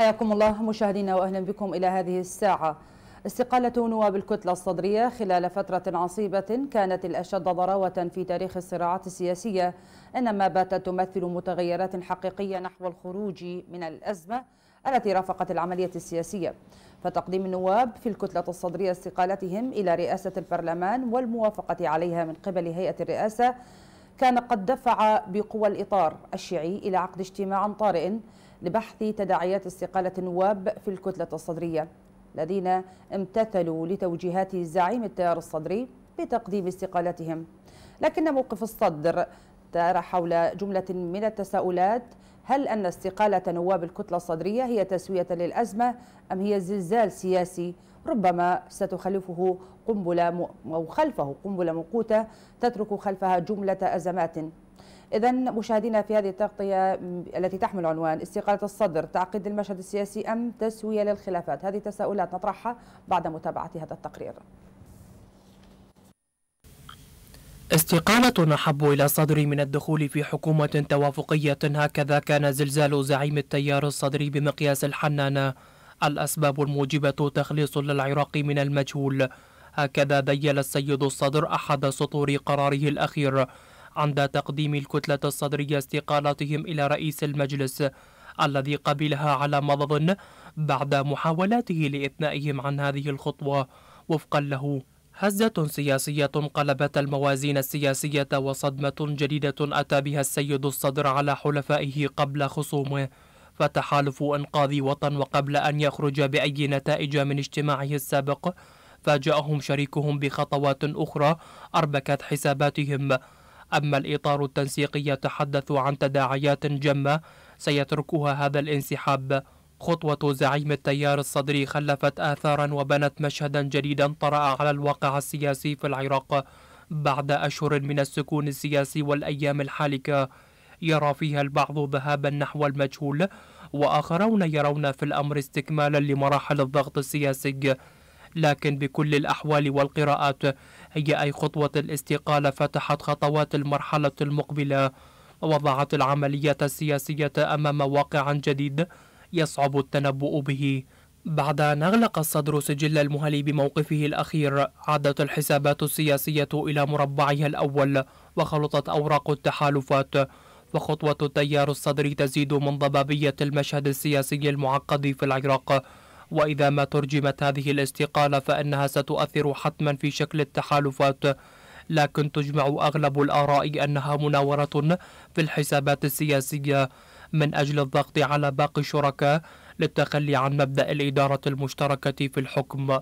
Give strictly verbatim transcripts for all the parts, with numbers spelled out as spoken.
حياكم الله مشاهدينا واهلا بكم الى هذه الساعه. استقالة نواب الكتلة الصدرية خلال فترة عصيبة كانت الأشد ضراوة في تاريخ الصراعات السياسية، إنما باتت تمثل متغيرات حقيقية نحو الخروج من الأزمة التي رافقت العملية السياسية. فتقديم النواب في الكتلة الصدرية استقالتهم إلى رئاسة البرلمان والموافقة عليها من قبل هيئة الرئاسة كان قد دفع بقوى الإطار الشيعي إلى عقد اجتماع طارئ لبحث تداعيات استقالة النواب في الكتلة الصدرية، الذين امتثلوا لتوجيهات زعيم التيار الصدري بتقديم استقالتهم. لكن موقف الصدر دار حول جملة من التساؤلات: هل أن استقالة نواب الكتلة الصدرية هي تسوية للأزمة أم هي زلزال سياسي ربما ستخلفه قنبلة أو خلفه قنبلة موقوتة تترك خلفها جملة أزمات؟ إذن مشاهدينا، في هذه التغطية التي تحمل عنوان استقالة الصدر تعقيد المشهد السياسي أم تسوية للخلافات، هذه تساؤلات نطرحها بعد متابعة هذا التقرير. استقالة أحب إلى الصدر من الدخول في حكومة توافقية، هكذا كان زلزال زعيم التيار الصدري بمقياس الحنانة. الأسباب الموجبة تخليص للعراق من المجهول، هكذا ذيل السيد الصدر أحد سطور قراره الأخير عند تقديم الكتلة الصدرية استقالتهم إلى رئيس المجلس، الذي قبلها على مضض بعد محاولاته لإثنائهم عن هذه الخطوة. وفقا له، هزة سياسية قلبت الموازين السياسية وصدمة جديدة أتى بها السيد الصدر على حلفائه قبل خصومه، فتحالف إنقاذ وطن وقبل أن يخرج بأي نتائج من اجتماعه السابق فاجأهم شريكهم بخطوات أخرى أربكت حساباتهم. أما الإطار التنسيقي يتحدث عن تداعيات جمة سيتركها هذا الانسحاب. خطوة زعيم التيار الصدري خلفت آثارا وبنت مشهدا جديدا طرأ على الواقع السياسي في العراق بعد أشهر من السكون السياسي والأيام الحالكة، يرى فيها البعض ذهابا نحو المجهول، وآخرون يرون في الأمر استكمالا لمراحل الضغط السياسي. لكن بكل الأحوال والقراءات، هي أي خطوة الاستقالة فتحت خطوات المرحلة المقبلة، ووضعت العملية السياسية أمام واقع جديد يصعب التنبؤ به. بعد أن أغلق الصدر سجل المهلي بموقفه الأخير، عادت الحسابات السياسية إلى مربعها الأول وخلطت أوراق التحالفات، وخطوة التيار الصدري تزيد من ضبابية المشهد السياسي المعقد في العراق. وإذا ما ترجمت هذه الاستقالة فإنها ستؤثر حتما في شكل التحالفات، لكن تجمع أغلب الآراء أنها مناورة في الحسابات السياسية من أجل الضغط على باقي الشركاء للتخلي عن مبدأ الإدارة المشتركة في الحكم.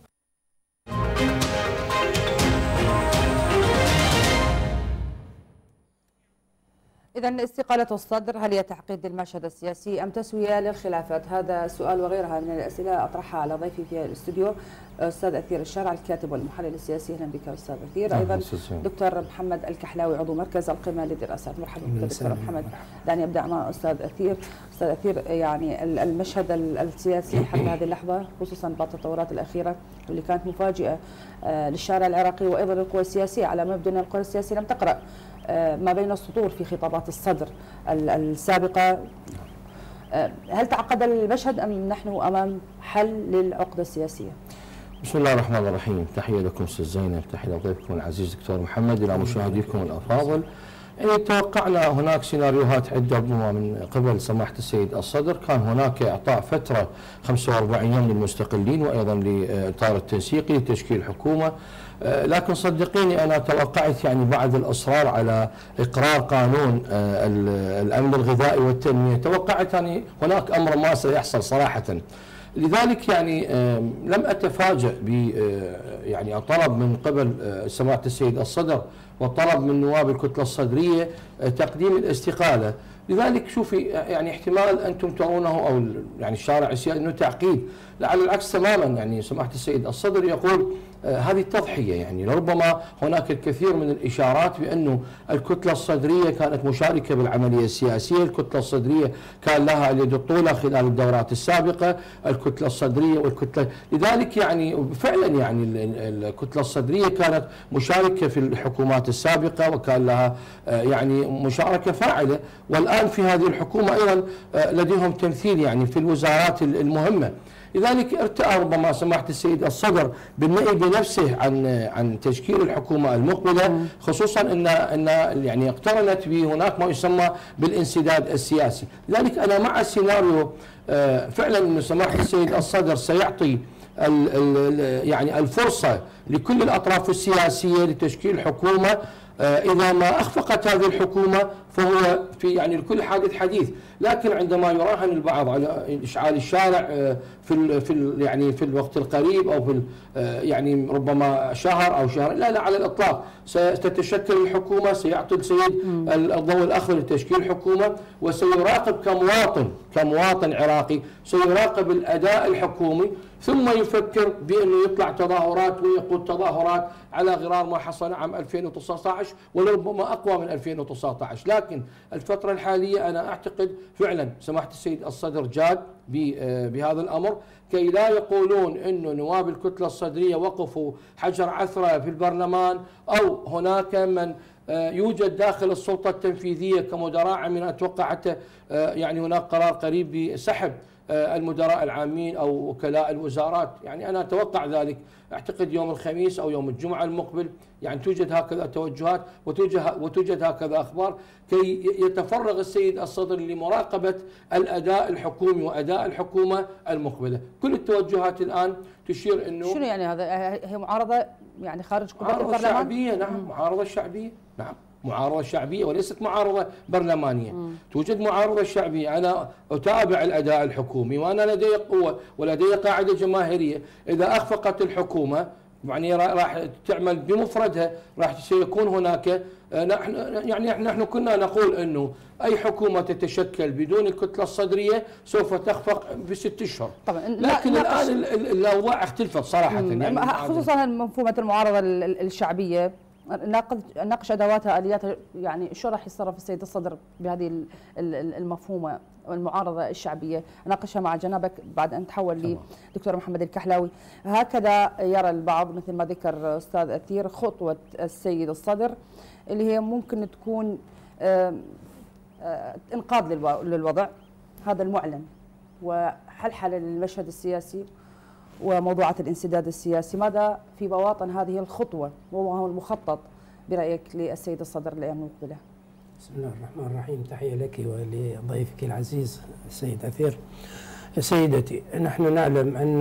إذن استقالة الصدر هل هي تعقيد المشهد السياسي أم تسوية للخلافات؟ هذا سؤال وغيرها من الأسئلة أطرحها على ضيفي في الاستوديو أستاذ أثير الشرع الكاتب والمحلل السياسي. أهلا بك أستاذ أثير. أيضا دكتور محمد الكحلاوي عضو مركز القمة للدراسات. مرحبا بك دكتور محمد. دعني أبدأ مع أستاذ أثير. أستاذ أثير، يعني المشهد السياسي حتى هذه اللحظة خصوصا بعد التطورات الأخيرة واللي كانت مفاجئة للشارع العراقي وأيضا للقوى السياسية، على ما يبدو أن القوى السياسية لم تقرأ ما بين السطور في خطابات الصدر السابقة. هل تعقد المشهد أم نحن أمام حل للعقدة السياسية؟ بسم الله الرحمن الرحيم. تحية لكم أستاذ زينب، تحية لضيفكم العزيز دكتور محمد، إلى مشاهديكم الأفاضل. يعني توقعنا هناك سيناريوهات عدة ربما من قبل سماحة السيد الصدر. كان هناك إعطاء فترة خمسة وأربعين يوم للمستقلين وأيضا للإطار التنسيقي لتشكيل حكومة، لكن صدقيني أنا توقعت يعني بعد الإصرار على إقرار قانون الأمن الغذائي والتنمية، توقعت يعني هناك أمر ما سيحصل صراحة. لذلك يعني لم أتفاجأ ب يعني الطلب من قبل سماحة السيد الصدر والطلب من نواب الكتلة الصدرية تقديم الاستقالة. لذلك شوفي يعني احتمال أنتم ترونه أو يعني الشارع السياسي أنه تعقيد، على العكس تماما. يعني سماحة السيد الصدر يقول آه هذه تضحية. يعني لربما هناك الكثير من الإشارات بأنه الكتلة الصدرية كانت مشاركة بالعملية السياسية، الكتلة الصدرية كان لها اليد الطولى خلال الدورات السابقة، الكتلة الصدرية والكتلة، لذلك يعني فعلا يعني الكتلة الصدرية كانت مشاركة في الحكومات السابقة وكان لها آه يعني مشاركة فاعلة، والآن في هذه الحكومة أيضا آه لديهم تمثيل يعني في الوزارات المهمة. لذلك ارتأى ربما سماحة السيد الصدر بالنهي بنفسه عن عن تشكيل الحكومة المقبلة، خصوصا ان ان يعني اقترنت به هناك ما يسمى بالانسداد السياسي. لذلك انا مع السيناريو فعلا انه سماحة السيد الصدر سيعطي ال ال يعني الفرصة لكل الاطراف السياسية لتشكيل حكومة. إذا ما أخفقت هذه الحكومة فهو في يعني لكل حادث حديث، لكن عندما يراهن البعض على إشعال الشارع في ال في ال يعني في الوقت القريب أو في يعني ربما شهر أو شهر، لا لا على الإطلاق ستتشكل الحكومة، سيعطي السيد الضوء الأخضر لتشكيل حكومة، وسيراقب كمواطن كمواطن عراقي سيراقب الأداء الحكومي، ثم يفكر بأنه يطلع تظاهرات ويقود تظاهرات على غرار ما حصل عام ألفين وتسعة عشر ولربما أقوى من ألفين وتسعة عشر. لكن الفترة الحالية أنا أعتقد فعلا سماحة السيد الصدر جاد بهذا الأمر، كي لا يقولون أنه نواب الكتلة الصدرية وقفوا حجر عثرة في البرلمان، أو هناك من يوجد داخل السلطة التنفيذية كمدراء عامين. أتوقع حتى يعني هناك قرار قريب بسحب المدراء العامين أو وكلاء الوزارات، يعني أنا أتوقع ذلك. أعتقد يوم الخميس أو يوم الجمعة المقبل يعني توجد هكذا توجهات وتوجد وتوجد هكذا أخبار، كي يتفرغ السيد الصدر لمراقبة الأداء الحكومي وأداء الحكومة المقبلة. كل التوجهات الآن تشير أنه شنو يعني هذا؟ هي معارضة يعني خارج كتلة البرلمان؟ معارضة شعبية. نعم، معارضة شعبية. نعم، معارضة شعبية وليست معارضة برلمانية. مم. توجد معارضة شعبية. أنا أتابع الأداء الحكومي وأنا لدي قوة ولدي قاعدة جماهيرية. إذا أخفقت الحكومة يعني راح تعمل بمفردها، راح سيكون هناك نحن يعني نحن كنا نقول انه اي حكومه تتشكل بدون الكتله الصدريه سوف تخفق بست اشهر. طبعا لكن الان الاوضاع اختلفت صراحه. يعني خصوصا مفهومه المعارضه الشعبيه، ناقش ادواتها الياتها، يعني شو راح يتصرف السيد الصدر بهذه المفهومه والمعارضه الشعبيه؟ ناقشها مع جنابك بعد ان تحول لدكتور محمد الكحلاوي. هكذا يرى البعض مثل ما ذكر استاذ اثير خطوه السيد الصدر اللي هي ممكن تكون انقاذ للوضع هذا المعلن وحلحله للمشهد السياسي وموضوعات الانسداد السياسي. ماذا في بواطن هذه الخطوة وما هو المخطط برأيك للسيد الصدر الأيام المقبلة؟ بسم الله الرحمن الرحيم. تحية لك ولضيفك العزيز السيد أثير. سيدتي، نحن نعلم أن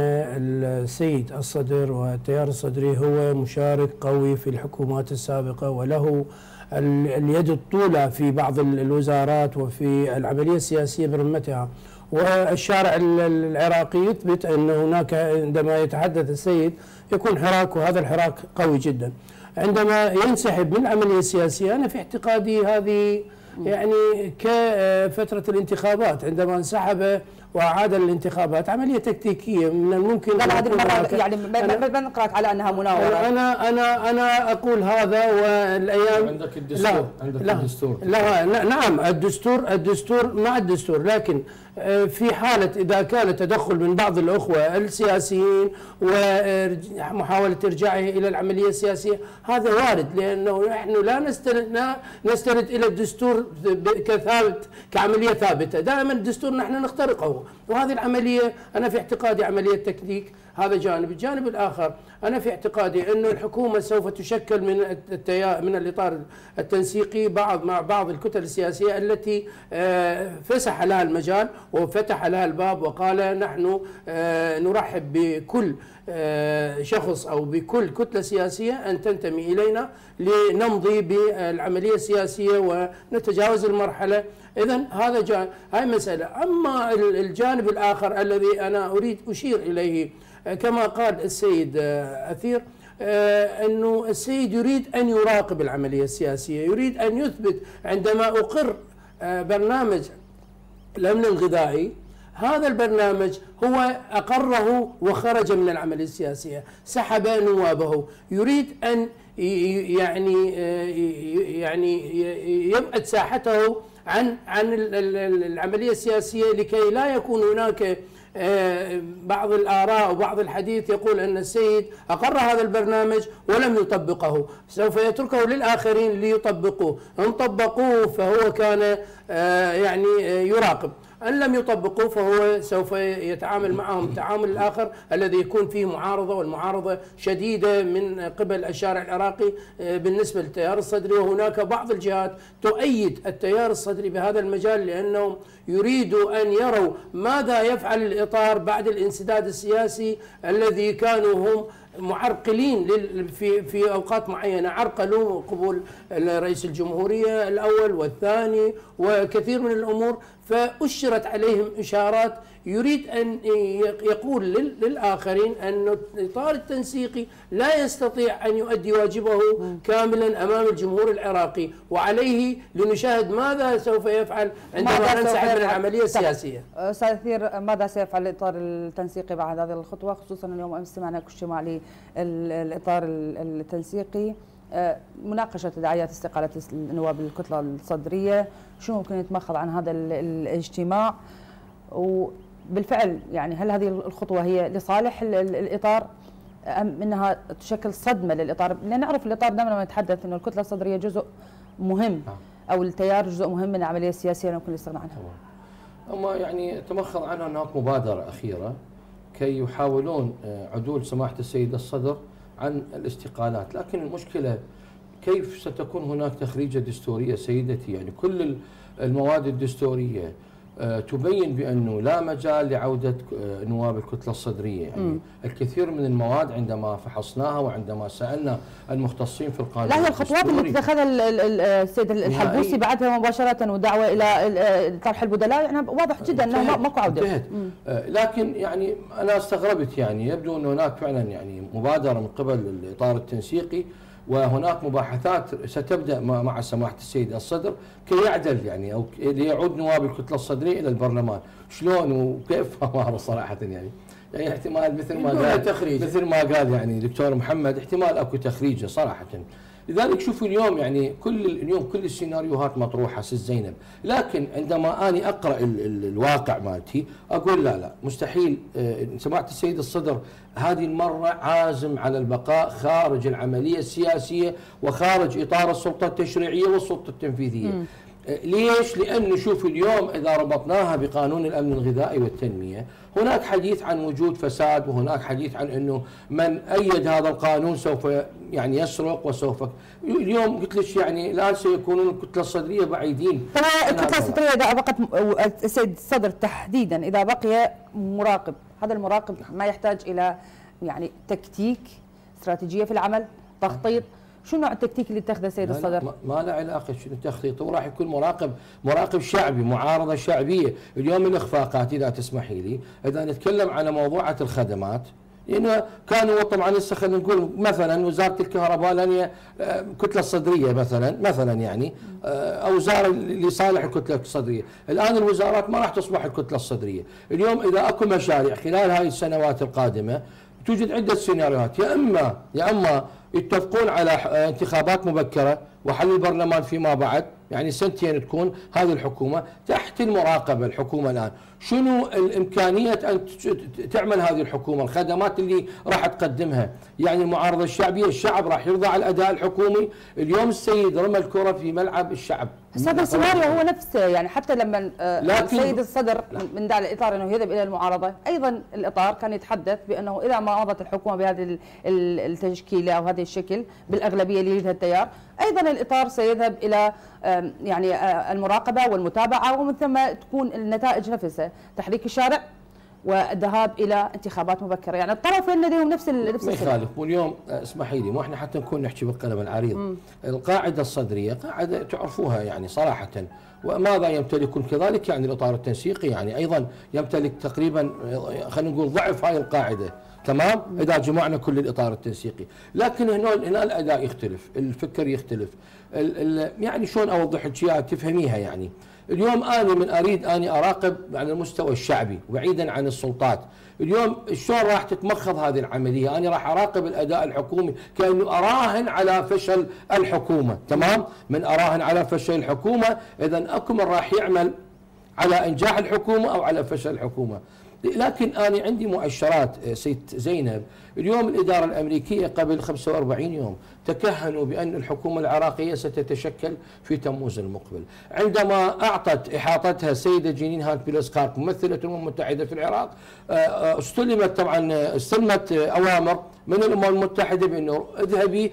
السيد الصدر والتيار الصدري هو مشارك قوي في الحكومات السابقة وله اليد الطولى في بعض الوزارات وفي العملية السياسية برمتها، والشارع العراقي يثبت أن هناك عندما يتحدث السيد يكون حراك، وهذا الحراك قوي جدا. عندما ينسحب من العملية السياسية أنا في اعتقادي هذه يعني كفترة الانتخابات، عندما انسحب وأعاد الانتخابات عملية تكتيكية من الممكن. لا هذه المرة يعني ما نقرأك على أنها مناورة. أنا أنا أنا أقول هذا. والأيام عندك الدستور. لا عندك لا الدستور. لا نعم الدستور الدستور مع الدستور، لكن في حالة إذا كان تدخل من بعض الأخوة السياسيين ومحاولة إرجاعه إلى العملية السياسية هذا وارد، لأنه نحن لا نستند نستند إلى الدستور كثابت كعملية ثابتة. دائما الدستور نحن نخترقه، وهذه العملية أنا في اعتقادي عملية تكتيك. هذا جانب. الجانب الآخر أنا في اعتقادي أن الحكومة سوف تشكل من التيار من الإطار التنسيقي بعض مع بعض الكتل السياسية التي فسح لها المجال وفتح لها الباب وقال نحن نرحب بكل شخص أو بكل كتلة سياسية أن تنتمي إلينا لنمضي بالعملية السياسية ونتجاوز المرحلة. إذن هذا جانب، هاي مسألة. أما الجانب الآخر الذي أنا أريد أشير إليه كما قال السيد أثير، أنه السيد يريد أن يراقب العملية السياسية، يريد أن يثبت. عندما أقر برنامج الأمن الغذائي هذا البرنامج هو أقره وخرج من العملية السياسية، سحب نوابه، يريد أن يعني يعني يبعد ساحته عن عن العملية السياسية لكي لا يكون هناك بعض الآراء وبعض الحديث يقول أن السيد أقر هذا البرنامج ولم يطبقه، سوف يتركه للآخرين ليطبقوه، إن طبقوه فهو كان يعني يراقب، أن لم يطبقوه فهو سوف يتعامل معهم التعامل الآخر الذي يكون فيه معارضة، والمعارضة شديدة من قبل الشارع العراقي بالنسبة للتيار الصدري. وهناك بعض الجهات تؤيد التيار الصدري بهذا المجال لأنهم يريدوا أن يروا ماذا يفعل الإطار بعد الانسداد السياسي الذي كانوا هم معرقلين في في اوقات معينه، عرقلوا قبول رئيس الجمهوريه الاول والثاني وكثير من الامور، فاشرت عليهم اشارات يريد ان يقول للاخرين ان الاطار التنسيقي لا يستطيع ان يؤدي واجبه كاملا امام الجمهور العراقي، وعليه لنشاهد ماذا سوف يفعل عندما ننسحب من العمليه السياسيه. استاذ أثير، ماذا سيفعل الاطار التنسيقي بعد هذه الخطوه، خصوصا اليوم امس سمعنا اجتماع للاطار التنسيقي مناقشه تداعيات استقاله نواب الكتله الصدريه، شو ممكن يتمخض عن هذا الاجتماع؟ وبالفعل يعني هل هذه الخطوه هي لصالح الاطار ام انها تشكل صدمه للاطار؟ لان نعرف الاطار دائما لما نتحدث انه الكتله الصدريه جزء مهم او التيار جزء مهم من العمليه السياسيه ممكن يستغنى عنها. اما يعني تمخض عنها هناك مبادره اخيره كي يحاولون عدول سماحه السيد الصدر عن الاستقالات، لكن المشكله كيف ستكون هناك تخريجه دستوريه سيدتي؟ يعني كل المواد الدستوريه تبين بأنه لا مجال لعودة نواب الكتلة الصدرية، يعني م. الكثير من المواد عندما فحصناها وعندما سألنا المختصين في القانون، لا هي الخطوات اللي اتخذها السيد الحلبوسي بعدها مباشرة ودعوة إلى طرح البدلاء، يعني واضح جدا أنه ماكو عودة. لكن يعني أنا استغربت، يعني يبدو أن هناك فعلا يعني مبادرة من قبل الإطار التنسيقي، وهناك مباحثات ستبدأ مع سماحة السيد الصدر كي يعدل يعني أو ليعود نواب الكتلة الصدرية إلى البرلمان. شلون وكيف ما أعرف صراحة، يعني يعني احتمال مثل ما قال تخريج مثل ما قال يعني دكتور محمد، احتمال اكو تخريجه صراحة. لذلك شوفوا اليوم يعني كل اليوم كل السيناريوهات مطروحة ست زينب، لكن عندما اني اقرا ال ال الواقع مالتي اقول لا لا مستحيل. سمعت السيد الصدر هذه المرة عازم على البقاء خارج العملية السياسية وخارج اطار السلطة التشريعية والسلطة التنفيذية. م. ليش؟ لأن شوف اليوم إذا ربطناها بقانون الأمن الغذائي والتنمية هناك حديث عن وجود فساد، وهناك حديث عن أنه من أيد هذا القانون سوف يعني يسرق وسوف اليوم قلت لك يعني الآن سيكونون الكتلة الصدرية بعيدين. الكتلة الصدرية إذا بقت السيد الصدر تحديدا إذا بقي مراقب، هذا المراقب ما يحتاج إلى يعني تكتيك، استراتيجية في العمل، تخطيط. شو نوع التكتيك اللي اتخذه السيد الصدر؟ ما, ما له علاقه شنو التخطيط، هو راح يكون مراقب مراقب شعبي، معارضه شعبيه. اليوم الاخفاقات اذا تسمحي لي، اذا نتكلم على موضوعه الخدمات، لانه كانوا طبعا لسه خلينا نقول مثلا وزاره الكهرباء لان الكتله الصدريه مثلا مثلا يعني او وزاره لصالح الكتله الصدريه، الان الوزارات ما راح تصبح الكتله الصدريه. اليوم اذا اكو مشاريع خلال هاي السنوات القادمه توجد عده سيناريوهات، يا اما يا اما يتفقون على انتخابات مبكرة وحل البرلمان فيما بعد، يعني سنتين تكون هذه الحكومة تحت المراقبة. الحكومة الآن شنو الإمكانية أن تعمل هذه الحكومة، الخدمات اللي راح تقدمها، يعني المعارضة الشعبية، الشعب راح يرضى على الأداء الحكومي. اليوم السيد رمى الكرة في ملعب الشعب. بس هذا السيناريو هو نفسه، يعني حتى لما السيد الصدر من دعا الإطار أنه يذهب إلى المعارضة، أيضا الإطار كان يتحدث بأنه إذا ما مضت الحكومة بهذه التشكيلة أو هذه الشكل بالأغلبية اللي يريدها التيار، أيضا الإطار سيذهب إلى يعني المراقبة والمتابعة، ومن ثم تكون النتائج نفسها تحريك الشارع والذهاب إلى انتخابات مبكرة. يعني الطرفين لديهم نفس نفس ما يخالف. واليوم اسمحي لي، مو احنا حتى نكون نحكي بالقلم العريض. م. القاعدة الصدرية قاعدة تعرفوها يعني صراحة، وماذا يمتلكون كذلك يعني الإطار التنسيقي يعني أيضا يمتلك تقريبا خلينا نقول ضعف هاي القاعدة، تمام؟ إذا جمعنا كل الإطار التنسيقي، لكن هنا هنا الأداء يختلف، الفكر يختلف. ال ال يعني شلون أوضح لك إياها تفهميها. يعني اليوم أنا من أريد أني أراقب على المستوى الشعبي وبعيدا عن السلطات. اليوم شلون راح تتمخض هذه العملية؟ أنا راح أراقب الأداء الحكومي كأنه أراهن على فشل الحكومة، تمام؟ من أراهن على فشل الحكومة إذا أكو من راح يعمل على إنجاح الحكومة أو على فشل الحكومة. لكن أنا عندي مؤشرات سيد زينب. اليوم الإدارة الأمريكية قبل خمسة وأربعين يوم تكهنوا بأن الحكومة العراقية ستتشكل في تموز المقبل، عندما أعطت إحاطتها السيدة جينين هانت بيلسخارك ممثلة الأمم المتحدة في العراق، استلمت طبعا استلمت أوامر من الأمم المتحدة بأنه اذهبي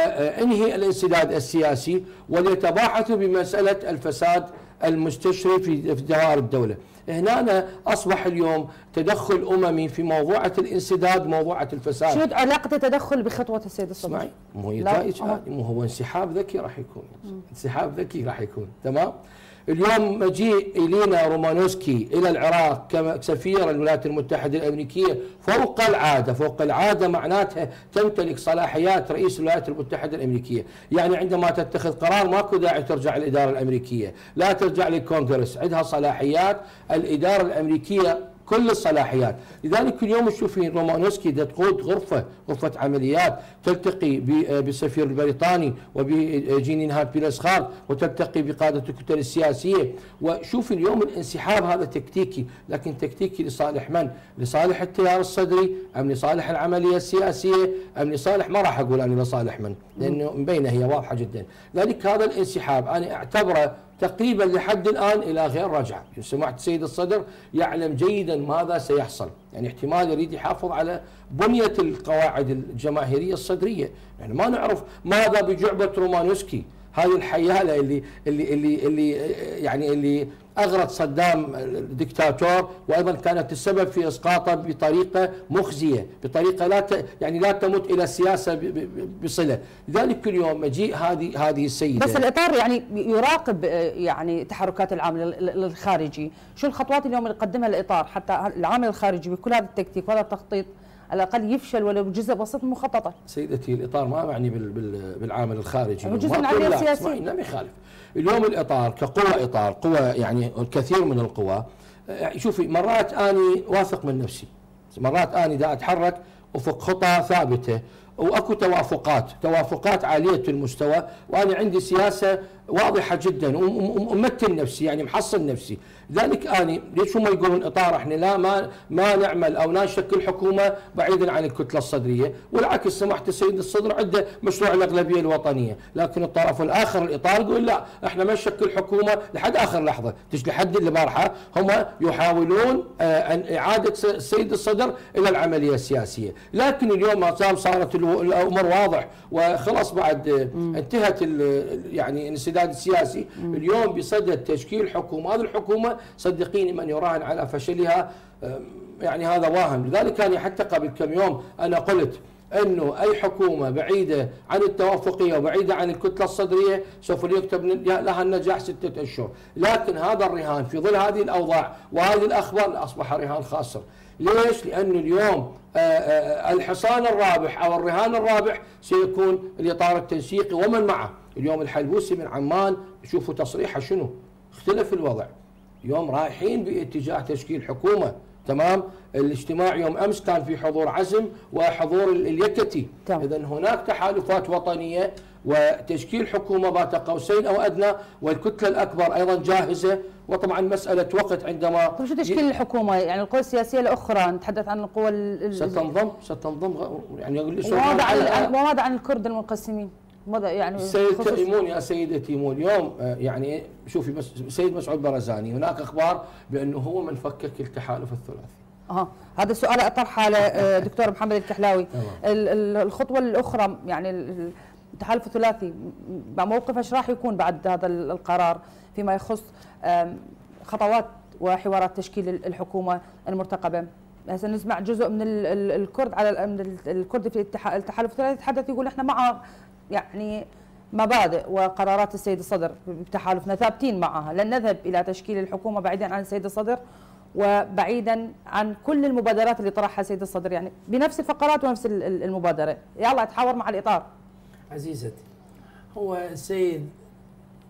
وانهي الانسداد السياسي وليتباحثوا بمسألة الفساد المستشري في دوائر الدولة. هنا أصبح اليوم تدخل أممي في موضوعة الانسداد، موضوعة الفساد. شو علاقة التدخل بخطوة السيد الصدر؟ اسمعي، مو هي مو هو انسحاب ذكي راح يكون، انسحاب ذكي راح يكون، تمام؟ اليوم مجيء إلينا رومانوسكي إلى العراق كسفير الولايات المتحدة الأمريكية فوق العادة، فوق العادة معناتها تمتلك صلاحيات رئيس الولايات المتحدة الأمريكية، يعني عندما تتخذ قرار ماكو داعي ترجع للإدارة الأمريكية، لا ترجع للكونغرس، عندها صلاحيات الإدارة الأمريكية كل الصلاحيات. لذلك اليوم تشوفين رومانوسكي تقود غرفة غرفة عمليات تلتقي بالسفير البريطاني وبجينين هانت بيلسخارك وتلتقي بقادة الكتل السياسية. وشوف اليوم الانسحاب هذا تكتيكي، لكن تكتيكي لصالح من؟ لصالح التيار الصدري أم لصالح العملية السياسية أم لصالح، ما راح أقول أنا لصالح من، لأنه مبينة هي واضحة جدا. لذلك هذا الانسحاب أنا أعتبره تقريبا لحد الآن إلى غير رجعة. سمعت السيد الصدر يعلم جيدا ماذا سيحصل، يعني احتمال يريد يحافظ على بنية القواعد الجماهيرية الصدرية، يعني ما نعرف ماذا بجعبة رومانوسكي، هذه الحيالة اللي اللي اللي اللي يعني اللي أغرت صدام الدكتاتور، وأيضا كانت السبب في إسقاطه بطريقة مخزية، بطريقة لا ت يعني لا تمت إلى السياسة بصلة. لذلك اليوم مجيء هذه هذه السيدة. بس الإطار يعني يراقب يعني تحركات العامل الخارجي، شو الخطوات اليوم اللي قدمها الإطار حتى العامل الخارجي بكل هذا التكتيك وهذا التخطيط على الأقل يفشل ولو بجزء بسيط من مخططه؟ سيدتي الإطار ما معني بالعامل الخارجي، جزء من العملية السياسية. لم يخالف. اليوم الإطار كقوة إطار قوة يعني الكثير من القوى. شوفي مرات أني واثق من نفسي، مرات أني دا أتحرك وفق خطى ثابتة واكو توافقات توافقات عاليه المستوى، وانا عندي سياسه واضحه جدا وممثل نفسي يعني محصن نفسي. لذلك اني ليش هم يقولون اطار احنا لا ما ما نعمل او لا نشكل حكومه بعيدا عن الكتله الصدريه، والعكس سمحت السيد الصدر عنده مشروع الاغلبيه الوطنيه، لكن الطرف الاخر الاطار يقول لا احنا ما نشكل حكومه لحد اخر لحظه، تجي لحد البارحه هم يحاولون ان اعاده السيد الصدر الى العمليه السياسيه، لكن اليوم ما زال صارت الامور واضح وخلاص بعد انتهت يعني الانسداد السياسي. اليوم بصدد تشكيل حكومه، هذه الحكومه صدقيني من يراهن على فشلها يعني هذا واهم. لذلك انا حتى قبل كم يوم انا قلت انه اي حكومه بعيده عن التوافقيه وبعيده عن الكتله الصدريه سوف يكتب لها النجاح سته اشهر، لكن هذا الرهان في ظل هذه الاوضاع وهذه الاخبار اصبح رهان خاسر. ليش؟ لأنه اليوم الحصان الرابح أو الرهان الرابح سيكون الإطار التنسيقي ومن معه. اليوم الحلبوسي من عمان شوفوا تصريحه شنو، اختلف الوضع، اليوم رايحين باتجاه تشكيل حكومة. تمام. الاجتماع يوم أمس كان في حضور عزم وحضور اليكتي، إذا هناك تحالفات وطنية وتشكيل حكومة بات قوسين أو أدنى، والكتلة الأكبر أيضا جاهزة، وطبعا مسألة وقت عندما طيب شو تشكيل الحكومة؟ يعني القوى السياسية الأخرى نتحدث عن القوى ستنضم ستنضم يعني وماذا عن وماذا عن الكرد المنقسمين؟ ماذا يعني السيد تيمون يا سيدة تيمون اليوم يعني شوفي بس السيد مسعود برزاني هناك أخبار بأنه هو من فكك التحالف الثلاثي. اه هذا السؤال اطرحه لدكتور محمد الكحلاوي. الخطوة الأخرى يعني التحالف الثلاثي موقفه ايش راح يكون بعد هذا القرار فيما يخص خطوات وحوارات تشكيل الحكومة المرتقبة؟ هسه نسمع جزء من الكرد على من الكرد في التحالف الثلاثي يتحدث يقول احنا مع يعني مبادئ وقرارات السيد الصدر بتحالفنا ثابتين معها، لن نذهب الى تشكيل الحكومة بعيدا عن السيد الصدر وبعيدا عن كل المبادرات اللي طرحها السيد الصدر، يعني بنفس الفقرات ونفس المبادرة. يلا اتحاور مع الإطار. عزيزتي، هو السيد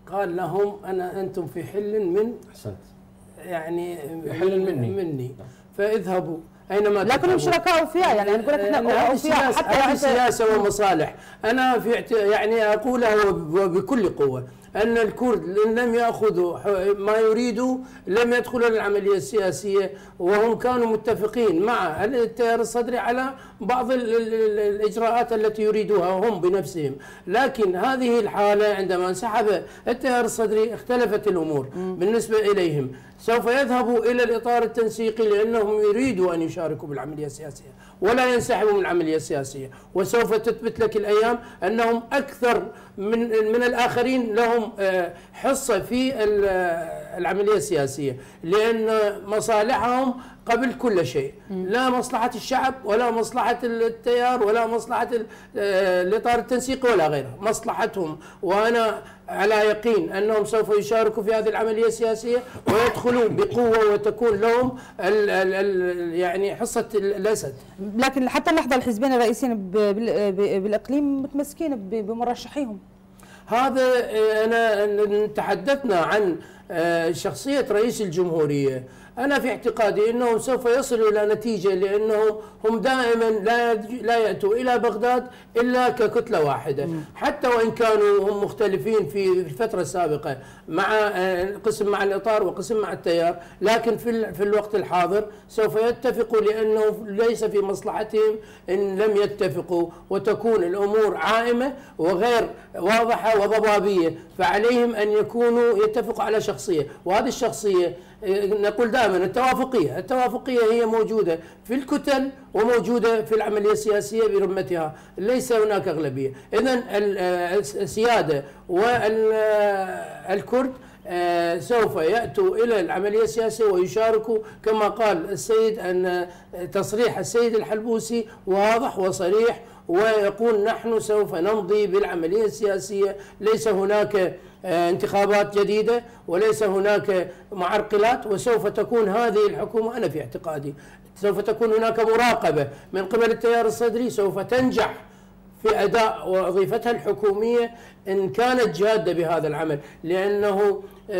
قال لهم أنا أنتم في حل من أحسنت يعني حل مني مني فاذهبوا أينما لكنهم شركاء فيها، يعني نقول لك احنا أوفياء حتى سياسة ومصالح. أنا في يعني أقولها بكل قوة أن الكرد إن لم يأخذوا ما يريدوا لم يدخلوا للعملية السياسية، وهم كانوا متفقين مع التيار الصدري على بعض الإجراءات التي يريدوها هم بنفسهم. لكن هذه الحالة عندما انسحب التيار الصدري اختلفت الأمور بالنسبة إليهم، سوف يذهبوا إلى الإطار التنسيقي لأنهم يريدوا أن يشاركوا بالعملية السياسية ولا ينسحبوا من العملية السياسية، وسوف تثبت لك الأيام أنهم أكثر من من الآخرين لهم حصة في العملية السياسية، لأن مصالحهم قبل كل شيء، لا مصلحة الشعب ولا مصلحة التيار ولا مصلحة الإطار التنسيقي ولا غيره، مصلحتهم. وأنا على يقين أنهم سوف يشاركوا في هذه العملية السياسية ويدخلوا بقوة وتكون لهم ال ال ال يعني حصة الأسد. لكن حتى اللحظة الحزبين الرئيسيين بالإقليم متمسكين بمرشحيهم. هذا أنا تحدثنا عن شخصية رئيس الجمهورية، أنا في اعتقادي أنهم سوف يصلوا إلى نتيجة، لأنهم هم دائما لا لا يأتوا إلى بغداد إلا ككتلة واحدة، حتى وإن كانوا هم مختلفين في الفترة السابقة مع قسم مع الإطار وقسم مع التيار، لكن في في الوقت الحاضر سوف يتفقوا، لأنه ليس في مصلحتهم إن لم يتفقوا وتكون الأمور عائمة وغير واضحة وضبابية، فعليهم أن يكونوا يتفقوا على شخصية، وهذه الشخصية نقول دائما التوافقية، التوافقية هي موجودة في الكتل وموجودة في العملية السياسية برمتها، ليس هناك أغلبية. إذن السيادة والكرد سوف يأتوا إلى العملية السياسية ويشاركوا، كما قال السيد أن تصريح السيد الحلبوسي واضح وصريح، ويقول نحن سوف نمضي بالعملية السياسية، ليس هناك انتخابات جديدة وليس هناك معرقلات، وسوف تكون هذه الحكومة أنا في اعتقادي سوف تكون هناك مراقبة من قبل التيار الصدري، سوف تنجح في أداء وظيفتها الحكومية إن كانت جادة بهذا العمل، لأنه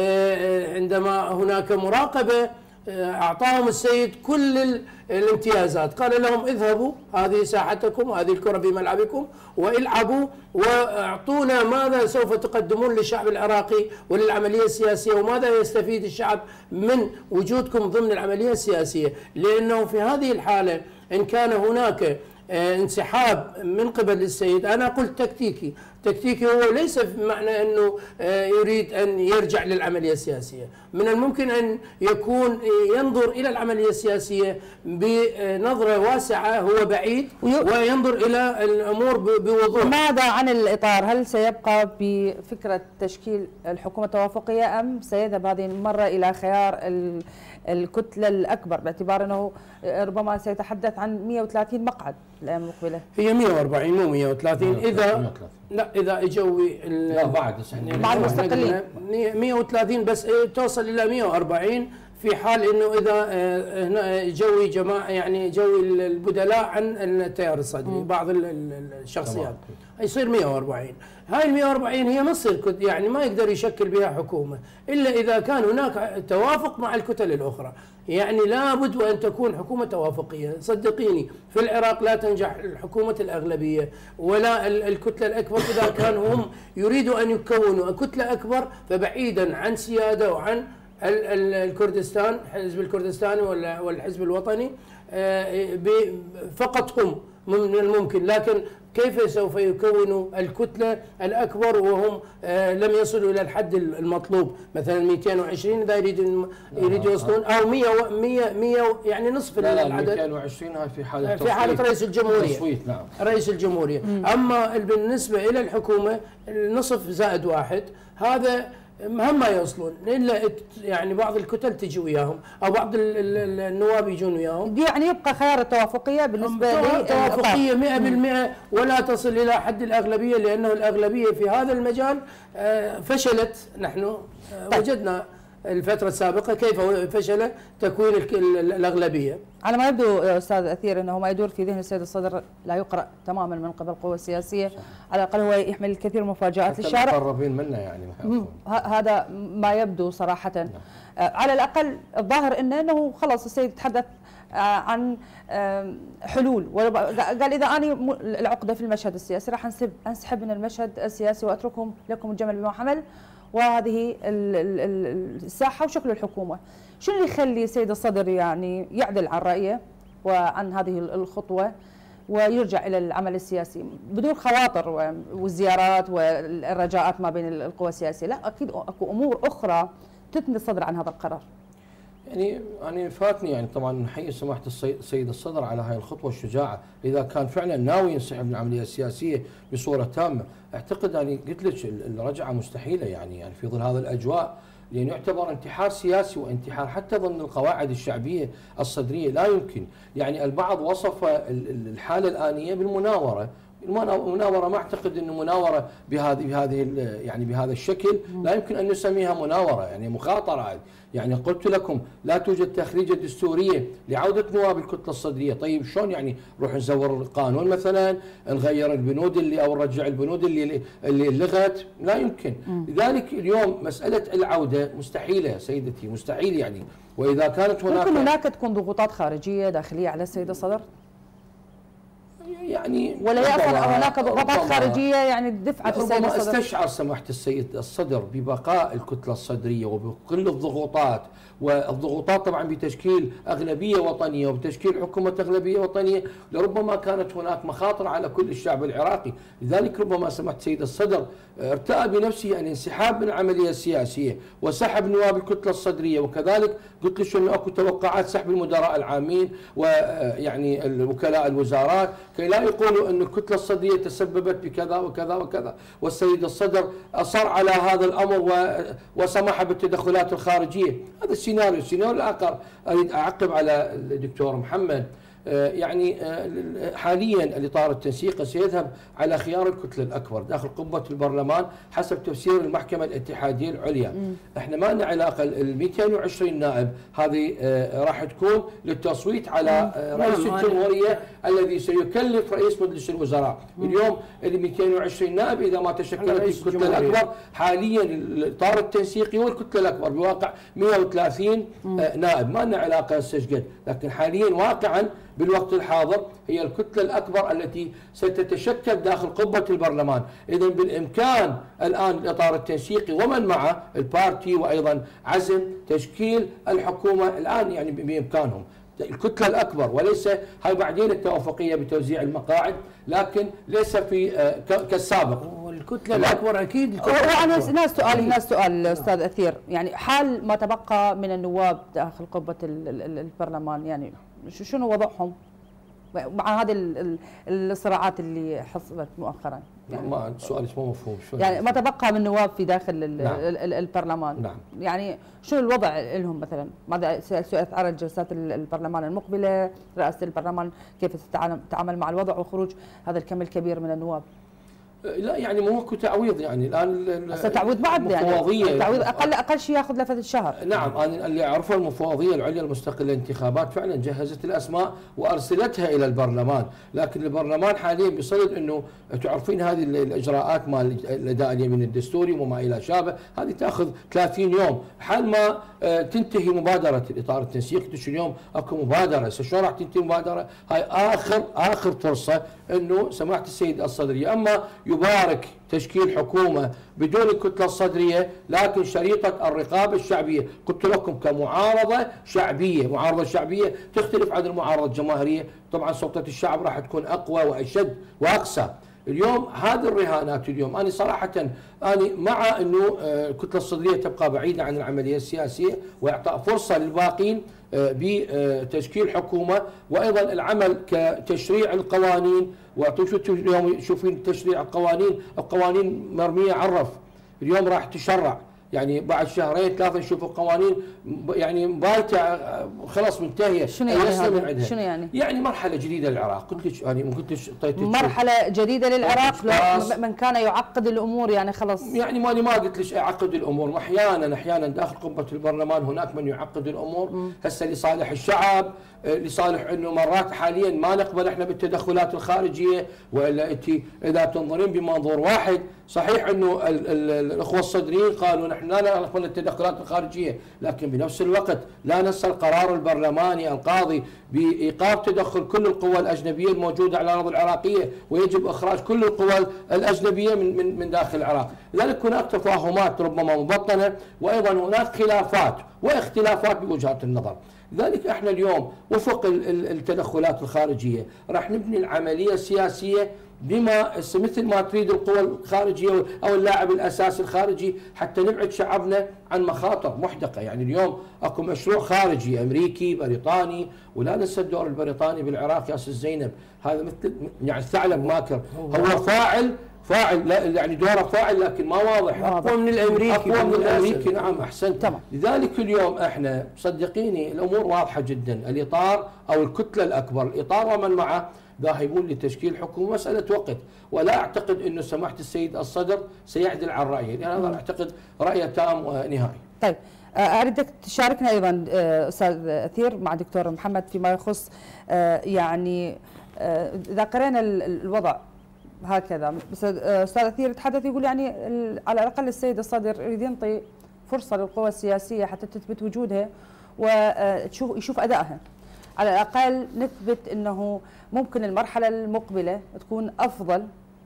عندما هناك مراقبة أعطاهم السيد كل الامتيازات، قال لهم اذهبوا هذه ساحتكم وهذه الكرة في ملعبكم والعبوا، واعطونا ماذا سوف تقدمون للشعب العراقي وللعملية السياسية، وماذا يستفيد الشعب من وجودكم ضمن العملية السياسية. لأنه في هذه الحالة إن كان هناك انسحاب من قبل السيد، أنا قلت تكتيكي، تكتيكي هو ليس بمعنى أنه يريد أن يرجع للعملية السياسية، من الممكن أن يكون ينظر إلى العملية السياسية بنظرة واسعة، هو بعيد وينظر إلى الأمور بوضوح. ماذا عن الإطار؟ هل سيبقى بفكرة تشكيل الحكومة التوافقية أم سيذهب هذه المرة إلى خيار الكتلة الأكبر، باعتبار أنه ربما سيتحدث عن مئة وثلاثين مقعد الأيام المقبلة؟ هي مئة وأربعين مو مئة وثلاثين، إذا لا إذا اجوا لا بعد يعني مع المستقلين مئة وثلاثين بس توصل إلى مئة وأربعين، في حال انه اذا هنا جوي جماعه يعني جوي البدلاء عن التيار الصدري بعض الشخصيات يصير مئة وأربعين. هاي ال مئة وأربعين هي نص الكتل، يعني ما يقدر يشكل بها حكومه الا اذا كان هناك توافق مع الكتل الاخرى، يعني لابد وان تكون حكومه توافقيه. صدقيني في العراق لا تنجح حكومه الاغلبيه ولا الكتله الاكبر اذا كانوا هم يريدوا ان يكونوا كتله اكبر، فبعيدا عن سياده وعن الكردستان حزب الكردستاني والحزب الوطني فقط هم من الممكن، لكن كيف سوف يكونوا الكتلة الأكبر وهم لم يصلوا إلى الحد المطلوب، مثلا مئتين وعشرين إذا يريدوا يريدوا يوصلون أو مئة مئة مئة يعني نصف العدد. لا مئتين وعشرين هاي في حالة في حالة رئيس الجمهورية تصويت. نعم. رئيس الجمهورية. أما بالنسبة إلى الحكومة النصف زائد واحد، هذا مهم ما يوصلون الا يعني بعض الكتل تجي وياهم او بعض النواب يجون وياهم، يعني يبقى خيار التوافقيه بالنسبه لي توافقيه مئة بالمئة ولا تصل الى حد الاغلبيه، لانه الاغلبيه في هذا المجال فشلت. نحن وجدنا الفترة السابقة كيف فشل تكوين الأغلبية. على ما يبدو أستاذ أثير أنه ما يدور في ذهن السيد الصدر لا يقرأ تماما من قبل القوى السياسية، على الأقل هو يحمل الكثير من المفاجآت للشارع. مقربين منه يعني هذا ما يبدو صراحة. نعم. على الأقل الظاهر إنه أنه خلص السيد تحدث عن حلول، قال إذا أنا العقدة في المشهد السياسي راح أنسحب أنسحب من المشهد السياسي وأتركهم لكم الجمل بما حمل، وهذه الساحة وشكل الحكومة. شو اللي يخلي السيد الصدر يعني يعدل عن رأيه وعن هذه الخطوة ويرجع إلى العمل السياسي بدون خواطر والزيارات والرجاءات ما بين القوى السياسية؟ لا، أكيد أكو أمور أخرى تثني الصدر عن هذا القرار. يعني يعني فاتني يعني طبعا نحيي سماحه السيد الصدر على هاي الخطوه الشجاعه، اذا كان فعلا ناوي ينسحب من العمليه السياسيه بصوره تامه، اعتقد يعني قلت لك الرجعه مستحيله يعني يعني في ظل هذا الاجواء، لأنه يعتبر انتحار سياسي وانتحار حتى ضمن القواعد الشعبية الصدرية. لا يمكن يعني البعض وصف الحالة الآنية بالمناورة، المناورة ما اعتقد انه مناورة بهذه بهذه يعني بهذا الشكل، لا يمكن ان نسميها مناورة، يعني مخاطرة. يعني قلت لكم لا توجد تخريجة دستورية لعودة نواب الكتلة الصدرية، طيب شلون يعني نروح نزور القانون مثلا، نغير البنود اللي او نرجع البنود اللي اللي لغت؟ لا يمكن. لذلك اليوم مسألة العودة مستحيلة سيدتي، مستحيل يعني. واذا كانت هناك ممكن هناك تكون ضغوطات خارجية داخلية على السيد الصدر؟ يعني ولا يأثر هناك ضغوطات خارجية يعني دفعت السيد الصدر؟ استشعر سماحة السيد الصدر ببقاء الكتلة الصدرية وبكل الضغوطات، والضغوطات طبعا بتشكيل أغلبية وطنية وبتشكيل حكومة أغلبية وطنية، لربما كانت هناك مخاطر على كل الشعب العراقي. لذلك ربما سماحة السيد الصدر ارتأى بنفسه الانسحاب من العملية السياسية وسحب نواب الكتلة الصدرية، وكذلك قلت لك انه اكو توقعات سحب المدراء العامين ويعني الوكلاء الوزارات كي لا يقولوا ان الكتلة الصدرية تسببت بكذا وكذا وكذا، والسيد الصدر اصر على هذا الامر وسمح بالتدخلات الخارجية. هذا السيناريو. السيناريو الاخر اريد اعقب على الدكتور محمد، يعني حاليا الاطار التنسيقي سيذهب على خيار الكتله الاكبر داخل قبه البرلمان حسب تفسير المحكمه الاتحاديه العليا. مم. احنا ما لنا علاقه، ال مئتين وعشرين نائب هذه راح تكون للتصويت على رئيس الجمهوريه الذي سيكلف رئيس مجلس الوزراء. مم. اليوم ال مئتين وعشرين نائب اذا ما تشكلت الكتله الاكبر، حاليا الاطار التنسيقي هو الكتله الاكبر بواقع مئة وثلاثين مم. نائب، ما لنا علاقه هسه، لكن حاليا واقعا بالوقت الحاضر هي الكتلة الأكبر التي ستتشكل داخل قبة البرلمان. إذن بالإمكان الآن الإطار التنسيقي ومن معه البارتي وأيضا عزم تشكيل الحكومة الآن يعني بإمكانهم الكتلة الأكبر، وليس هاي بعدين التوافقية بتوزيع المقاعد، لكن ليس في كالسابق. والكتلة الأكبر أكيد أنا ناس سؤال ناس سؤال أستاذ أثير، يعني حال ما تبقى من النواب داخل قبة البرلمان يعني شنو وضعهم مع هذه الصراعات اللي حصلت مؤخرا؟ يعني ما سؤالك مو مفهوم. شو يعني ما تبقى من نواب في داخل نعم. البرلمان. نعم. يعني شنو الوضع لهم مثلا؟ ماذا سيتعرض جلسات البرلمان المقبله؟ رئاسه البرلمان كيف تتعامل مع الوضع وخروج هذا الكم الكبير من النواب؟ لا يعني مو اكو تعويض، يعني الان هسه تعويض بعد يعني تعويض اقل اقل شيء ياخذ لفتره شهر. نعم، انا اللي اعرفه المفوضيه العليا المستقله للانتخابات فعلا جهزت الاسماء وارسلتها الى البرلمان، لكن البرلمان حاليا بصدد انه تعرفين هذه الاجراءات مال الاداء اليمين الدستوري وما الى شابه، هذه تاخذ ثلاثين يوم حال ما تنتهي مبادره الاطار التنسيقي. اليوم اكو مبادره، شلون راح تنتهي المبادره؟ هاي اخر اخر فرصه انه سماحه السيد الصدري اما يبارك تشكيل حكومة بدون الكتلة الصدرية لكن شريطة الرقابة الشعبية. قلت لكم كمعارضة شعبية، معارضة شعبية تختلف عن المعارضة الجماهيرية، طبعا سلطة الشعب راح تكون أقوى وأشد وأقسى. اليوم هذه الرهانات، اليوم أنا صراحة أنا مع أنه الكتلة الصدرية تبقى بعيدة عن العملية السياسية وإعطاء فرصة للباقين بتشكيل حكومة، وأيضا العمل كتشريع القوانين. وشوفوا اليوم شوفين تشريع القوانين، القوانين مرمية عرف، اليوم راح تشرع يعني بعد شهرين ثلاثه نشوف قوانين يعني بايته خلاص منتهيه. شنو يعني شنو يعني؟ يعني مرحله جديده للعراق. قلت لك يعني قلت لك اعطيتك مرحله جديده للعراق من كان يعقد الامور يعني خلاص. يعني ماني ما قلت لك اعقد الامور، احيانا احيانا داخل قبه البرلمان هناك من يعقد الامور هسه لصالح الشعب، لصالح انه مرات حاليا ما نقبل احنا بالتدخلات الخارجيه، والا انت اذا تنظرين بمنظور واحد صحيح انه ال ال الاخوه الصدريين قالوا نحن لا نقبل التدخلات الخارجيه، لكن بنفس الوقت لا ننسى القرار البرلماني القاضي بايقاف تدخل كل القوى الاجنبيه الموجوده على الارض العراقيه، ويجب اخراج كل القوى الاجنبيه من من من داخل العراق، لذلك هناك تفاهمات ربما مبطنه، وايضا هناك خلافات واختلافات بوجهات النظر. لذلك احنا اليوم وفق التدخلات الخارجيه راح نبني العمليه السياسيه بما مثل ما تريد القوى الخارجيه او اللاعب الاساسي الخارجي، حتى نبعد شعبنا عن مخاطر محدقه. يعني اليوم اكو مشروع خارجي امريكي بريطاني، ولا ننسى الدور البريطاني بالعراق يا ست زينب، هذا مثل يعني ثعلب ماكر، هو فاعل فاعل لا يعني دوره فاعل لكن ما واضح، اقوى من الامريكي اقوى من الامريكي. نعم احسنت. تمام. لذلك اليوم احنا صدقيني الامور واضحه جدا، الاطار او الكتله الاكبر، الاطار ومن معه ذاهبون لتشكيل حكومه، مساله وقت، ولا اعتقد انه سماحه السيد الصدر سيعدل عن رايه، لان يعني هذا اعتقد رايه تام ونهائي. طيب اريدك تشاركنا ايضا استاذ اثير مع دكتور محمد فيما يخص يعني اذا قرينا الوضع هكذا، بس استاذ اثير يتحدث يقول يعني على الاقل السيد الصدر يريد ينطي فرصه للقوى السياسيه حتى تثبت وجودها وتشوف يشوف ادائها. على الاقل نثبت انه ممكن المرحله المقبله تكون افضل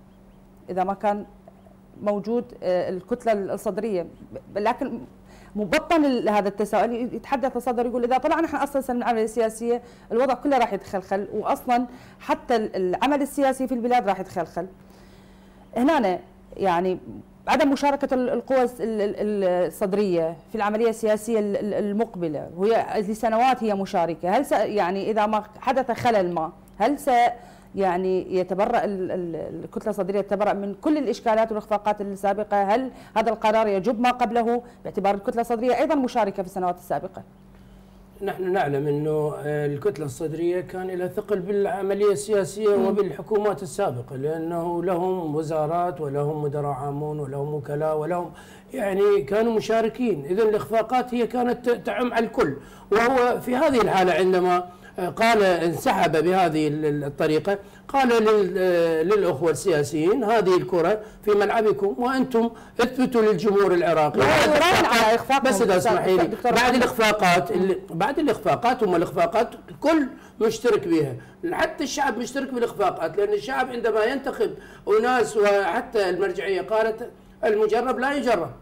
اذا ما كان موجود الكتله الصدريه، لكن مبطن هذا التساؤل يتحدث الصدر يقول اذا طلعنا احنا اصلا من العمليه السياسيه الوضع كله راح يتخلخل، واصلا حتى العمل السياسي في البلاد راح يتخلخل. هنا يعني عدم مشاركه القوى الصدريه في العمليه السياسيه المقبله، وهي لسنوات هي مشاركه، هل يعني اذا ما حدث خلل ما هل س يعني يتبرأ الكتلة الصدرية تتبرأ من كل الإشكالات والإخفاقات السابقة؟ هل هذا القرار يجب ما قبله باعتبار الكتلة الصدرية أيضا مشاركة في السنوات السابقة؟ نحن نعلم أنه الكتلة الصدرية كان لها ثقل بالعملية السياسية وبالحكومات السابقة، لأنه لهم وزارات ولهم مدراء عامون ولهم وكلاء ولهم يعني كانوا مشاركين، إذن الإخفاقات هي كانت تعم على الكل. وهو في هذه الحالة عندما قال انسحب بهذه الطريقة قال للأخوة السياسيين هذه الكرة في ملعبكم وأنتم اثبتوا للجمهور العراقي. على إخفاق بس إذا اسمحي لي، بعد الإخفاقات بعد الإخفاقات هم الإخفاقات الكل مشترك بها، حتى الشعب مشترك بالإخفاقات، لأن الشعب عندما ينتخب أناس وحتى المرجعية قالت المجرب لا يجرب،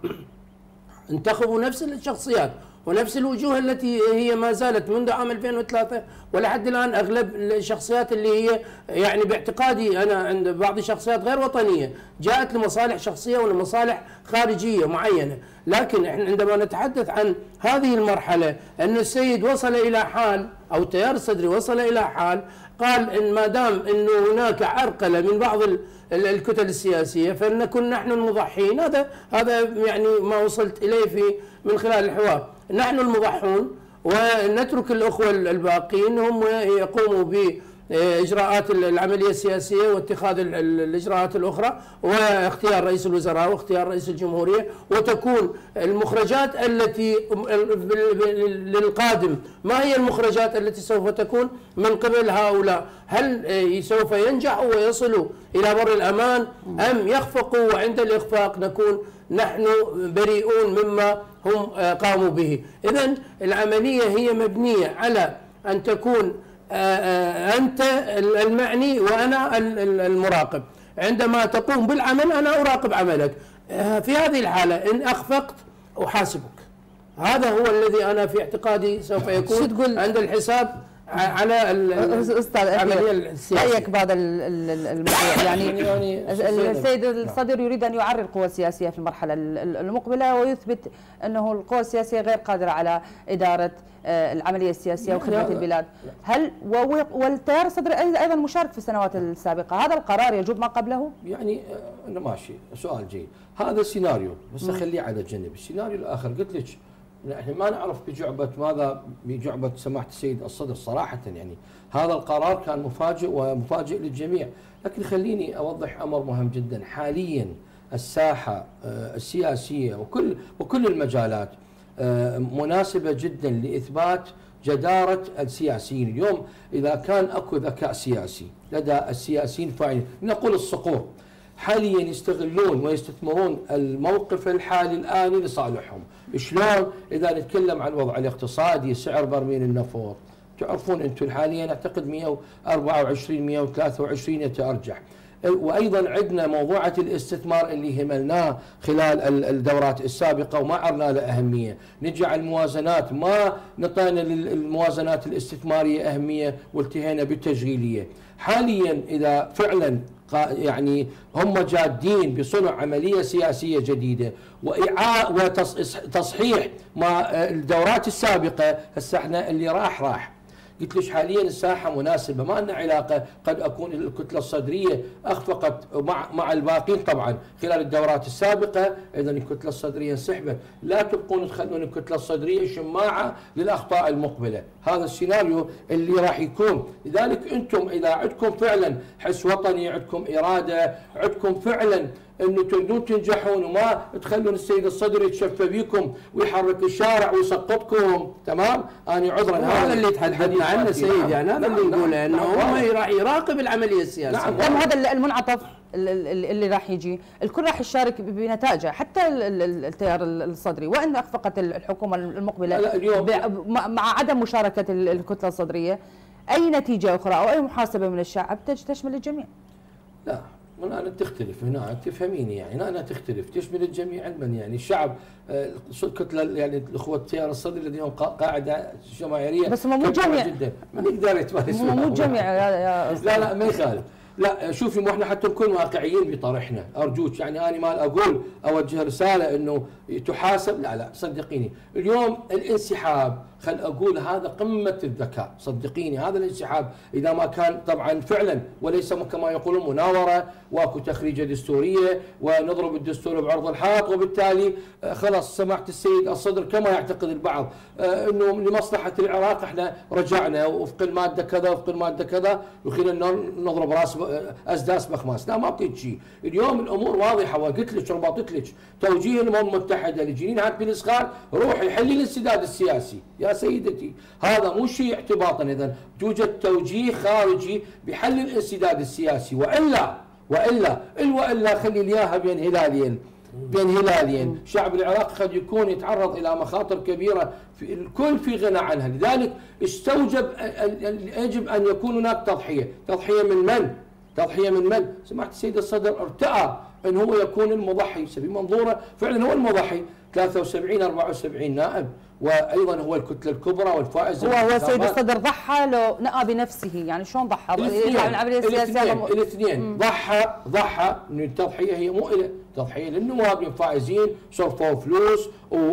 انتخبوا نفس الشخصيات ونفس الوجوه التي هي ما زالت منذ عام ألفين وثلاثة ولحد الآن أغلب الشخصيات اللي هي يعني باعتقادي أنا عند بعض الشخصيات غير وطنية جاءت لمصالح شخصية ولمصالح خارجية معينة. لكن احنا عندما نتحدث عن هذه المرحلة أن السيد وصل إلى حال أو التيار الصدري وصل إلى حال قال إن ما دام أنه هناك عرقلة من بعض الكتل السياسية فلنكن نحن المضحين. هذا هذا يعني ما وصلت إليه في من خلال الحوار، نحن المضحون ونترك الأخوة الباقين هم يقوموا بإجراءات العملية السياسية واتخاذ الإجراءات الأخرى واختيار رئيس الوزراء واختيار رئيس الجمهورية، وتكون المخرجات التي للقادم ما هي المخرجات التي سوف تكون من قبل هؤلاء؟ هل سوف ينجحوا ويصلوا إلى بر الأمان أم يخفقوا وعند الإخفاق نكون نحن بريئون مما هم قاموا به؟ إذن العملية هي مبنية على أن تكون أنت المعني وأنا المراقب. عندما تقوم بالعمل أنا أراقب عملك، في هذه الحالة إن أخفقت أحاسبك. هذا هو الذي أنا في اعتقادي سوف يكون عند الحساب على استاذ العمليه السياسيه. رايك بهذا الموضوع؟ يعني, يعني السيد الصدر يريد ان يعري القوى السياسيه في المرحله المقبله ويثبت انه القوى السياسيه غير قادره على اداره العمليه السياسيه وخدمه البلاد. هل والتيار الصدري ايضا مشارك في السنوات السابقه، هذا القرار يجوب ما قبله؟ يعني انا ماشي، سؤال جيد، هذا سيناريو بس اخليه على جنب. السيناريو الاخر قلت لك احنا ما نعرف بجعبه ماذا بجعبه سماحه السيد الصدر صراحه، يعني هذا القرار كان مفاجئ ومفاجئ للجميع، لكن خليني اوضح امر مهم جدا. حاليا الساحه السياسيه وكل وكل المجالات مناسبه جدا لاثبات جداره السياسيين. اليوم اذا كان اكو ذكاء سياسي لدى السياسيين فاعلين، نقول الصقور حاليا يستغلون ويستثمرون الموقف الحالي الآني لصالحهم. شلون؟ إذا نتكلم عن الوضع الاقتصادي، سعر برميل النفط، تعرفون أنتم حاليا أعتقد مئة وأربعة وعشرين مئة وثلاثة وعشرين يتأرجح. وأيضا عندنا موضوعة الاستثمار اللي هملناه خلال الدورات السابقة وما عرنا له أهمية. نجي على الموازنات، ما نطينا للموازنات الاستثمارية أهمية والتهينا بالتشغيلية. حاليا إذا فعلا يعني هم جادين بصنع عملية سياسية جديدة وإعاء وتصحيح ما الدورات السابقة، هسه احنا اللي راح راح. قلت لك حاليا الساحة مناسبة، ما لنا علاقة، قد أكون الكتلة الصدرية أخفقت مع مع الباقين طبعا خلال الدورات السابقة، إذا الكتلة الصدرية انسحبت، لا تبقون تخلون الكتلة الصدرية شماعة للأخطاء المقبلة. هذا السيناريو اللي راح يكون. لذلك أنتم إذا عندكم فعلا حس وطني، عندكم إرادة، عندكم فعلا انه تريدون تنجحون وما تخلون السيد الصدر يتشفى بيكم ويحرك الشارع ويسقطكم، تمام؟ انا عذرا هذا اللي تحدثنا عنه سيد، يعني هذا اللي نقوله انه هو راح يراقب العمليه السياسيه. نعم، هذا المنعطف اللي راح يجي، الكل راح يشارك بنتائجه، حتى التيار الصدري، وان اخفقت الحكومه المقبله مع عدم مشاركه الكتله الصدريه، اي نتيجه اخرى او اي محاسبه من الشعب تشمل الجميع. لا أنا تختلف هنا، تفهميني يعني أنا تختلف، تشمل الجميع علما يعني الشعب كتلة يعني الأخوة التيار الصدري لديهم قاعدة جماهيرية بس مو جميع جدا، من يقدر يتمارس مو جميع يا لا لا ما يخالف. لا شوفي، مو احنا حتى نكون واقعيين بطرحنا ارجوك، يعني انا ما اقول اوجه رساله انه تحاسب، لا لا صدقيني. اليوم الانسحاب خل اقول هذا قمه الذكاء، صدقيني هذا الانسحاب اذا ما كان طبعا فعلا وليس كما يقولون مناوره واكو تخريجه دستوريه ونضرب الدستور بعرض الحائط، وبالتالي خلاص سماحه السيد الصدر كما يعتقد البعض انه لمصلحه العراق احنا رجعنا وفق الماده كذا وفق الماده كذا وخلينا نضرب راس اسداس مخماس. لا ما بقيت شيء. اليوم الامور واضحه، وقلت لك ربطت لك توجيه الامم المتحده لجنين عاد بالاسخار، روحي حلي الانسداد السياسي يا سيدتي، هذا مو شيء اعتباطا. اذا توجد توجيه خارجي بحل الانسداد السياسي، والا والا والا خلي اياها بين هلالين بين هلالين، شعب العراق قد يكون يتعرض الى مخاطر كبيره في الكل في غنى عنها. لذلك استوجب يجب ان يكون هناك تضحيه، تضحيه من من؟ تضحيه من من؟ سمعت السيد الصدر ارتأى ان هو يكون المضحي، بمنظوره فعلا هو المضحي، ثلاثة وسبعين أربعة وسبعين نائب، وايضا هو الكتله الكبرى والفائز. هو هو السيد الصدر ضحى لو نأى بنفسه، يعني شلون ضحى؟ يطلع من العمليه السياسيه الاثنين ضحى ضحى من التضحيه هي مو إله تضحيه للنواب الفائزين، صرفوا فلوس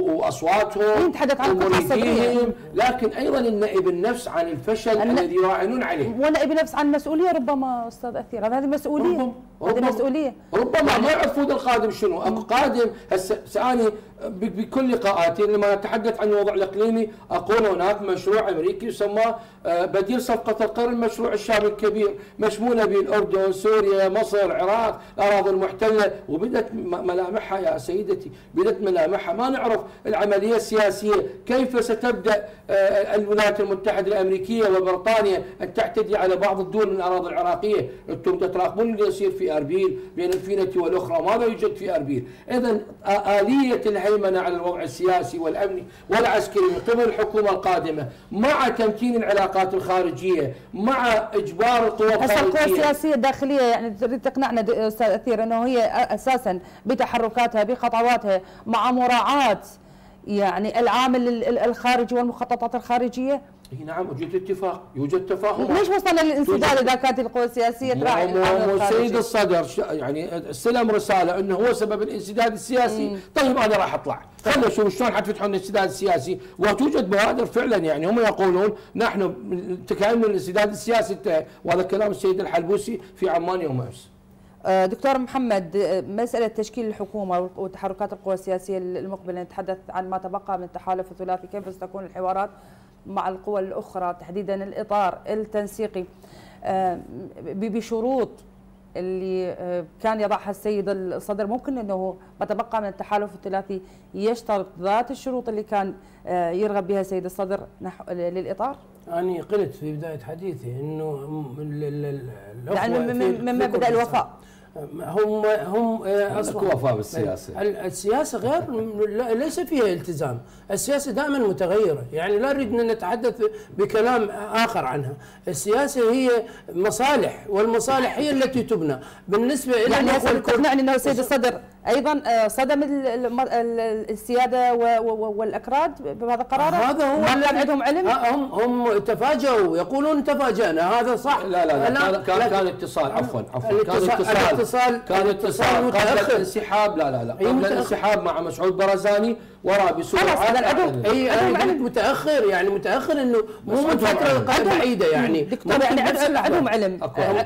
واصواتهم نتحدث عن الكتله الصدريه، لكن ايضا النائب النفس عن الفشل الذي يراهنون عليه، ونائب النفس عن مسؤوليه ربما استاذ اثير، هذه مسؤوليه هذه مسؤوليه ربما ما يعرفون القادم شنو. اكو قادم هسه انا بكل لقاءاتي لما نتحدث عن الوضع الاقليمي اقول هناك مشروع امريكي يسمى بديل صفقه القرن، المشروع الشامل الكبير مشموله به الاردن، سوريا، مصر، العراق، الاراضي المحتله، وبدت ملامحها يا سيدتي، بدت ملامحها. ما نعرف العمليه السياسيه كيف ستبدا الولايات المتحده الامريكيه وبريطانيا ان تعتدي على بعض الدول من الاراضي العراقيه. انتم تتراقبون اللي يصير في اربيل بين الفينه والاخرى، ماذا يوجد في اربيل؟ اذا اليه الهيمنه على الوضع السياسي والامني والعسكري من قبل الحكومه القادمه مع تمكين العلاقات الخارجيه مع اجبار القوى الخارجيه. القوى السياسيه الداخليه يعني تريد تقنعنا استاذ اثير انه هي اساسا بتحركاتها بخطواتها مع مراعاه يعني العامل الخارجي والمخططات الخارجيه، نعم وجد اتفاق، يوجد تفاهم. ليش وصلنا للانسداد اذا كانت القوى السياسيه تراعي القانون الخارجي؟ سيد الصدر يعني استلم رساله انه هو سبب الانسداد السياسي، مم. طيب انا راح اطلع، خلينا نشوف شلون حتفتحون الانسداد السياسي، وتوجد بوادر فعلا يعني هم يقولون نحن انتهينا من الانسداد السياسي انتهى، وهذا كلام السيد الحلبوسي في عمان يوم امس. دكتور محمد، مسألة تشكيل الحكومة وتحركات القوى السياسية المقبلة، نتحدث عن ما تبقى من التحالف الثلاثي، كيف ستكون الحوارات مع القوى الأخرى تحديدا الإطار التنسيقي بشروط اللي كان يضعها السيد الصدر؟ ممكن أنه ما تبقى من التحالف الثلاثي يشترط ذات الشروط اللي كان يرغب بها السيد الصدر للإطار؟ أنا قلت في بداية حديثي أنه يعني من مبدأ الوفاء هم هم اصلا وفاء بالسياسه. السياسه غير ليس فيها التزام، السياسه دائما متغيره، يعني لا نريد ان نتحدث بكلام اخر عنها، السياسه هي مصالح، والمصالح هي التي تبنى. بالنسبه الى يعني تقنعني انه السيد الصدر ايضا صدم السياده والاكراد بهذا قراره؟ هذا هو ما كان عندهم علم؟ هم هم تفاجؤوا، يقولون تفاجأنا، هذا صح؟ لا لا لا كان كان اتصال، عفوا عفوا كان اتصال كان اتصال قبل الانسحاب، لا لا لا قبل الانسحاب مع مسعود برزاني وراه بسرعه. اي انا متاخر، يعني متاخر انه مو من فتره بعيده يعني. دكتور يعني عندهم علم،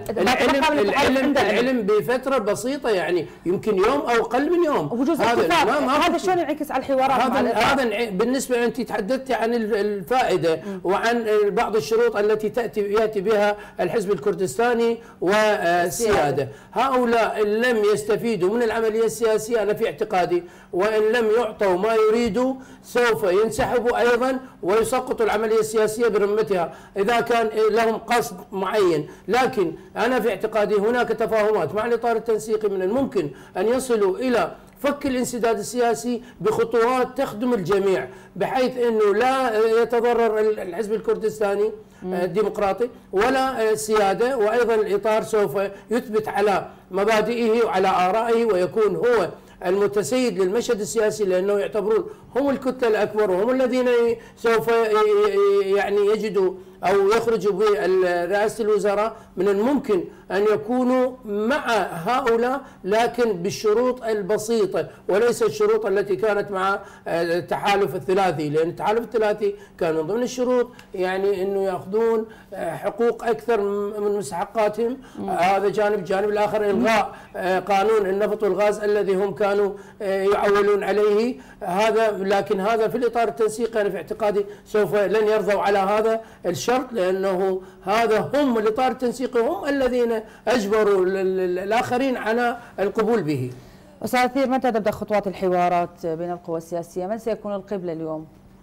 العلم العلم العلم بفطره بسيطه، يعني يمكن يوم او اقل من يوم. وجوز هذا هذا شلون ينعكس على الحوارات؟ هذا هذا بالنسبه انت تحدثتي عن الفائده وعن بعض الشروط التي تاتي ياتي بها الحزب الكردستاني والسياده. هؤلاء ان لم يستفيدوا من العمليه السياسيه انا في اعتقادي، وان لم يعطوا ما يريدوا سوف ينسحبوا ايضا ويسقطوا العمليه السياسيه برمتها اذا كان لهم قصد معين. لكن انا في اعتقادي هناك تفاهمات مع الاطار التنسيقي، من الممكن ان يصلوا الى فك الانسداد السياسي بخطوات تخدم الجميع، بحيث انه لا يتضرر الحزب الكردستاني الديمقراطي ولا السياده، وايضا الاطار سوف يثبت على مبادئه وعلى ارائه ويكون هو المتسيد للمشهد السياسي، لانه يعتبرون هم الكتله الاكبر وهم الذين سوف يعني يجدوا او يخرجوا برئاسه الوزراء. من الممكن ان يكونوا مع هؤلاء لكن بالشروط البسيطه وليس الشروط التي كانت مع التحالف الثلاثي، لان التحالف الثلاثي كان من ضمن الشروط يعني انه ياخذون حقوق اكثر من مستحقاتهم. هذا جانب، الجانب الاخر الغاء قانون النفط والغاز الذي هم كانوا يعولون عليه. هذا لكن هذا في الاطار التنسيقي انا في اعتقادي سوف لن يرضوا على هذا الشرط، لانه هذا هم الاطار التنسيقي هم الذين اجبروا الاخرين على القبول به. استاذ أثير، متى تبدا خطوات الحوارات بين القوى السياسيه؟ من سيكون القبله اليوم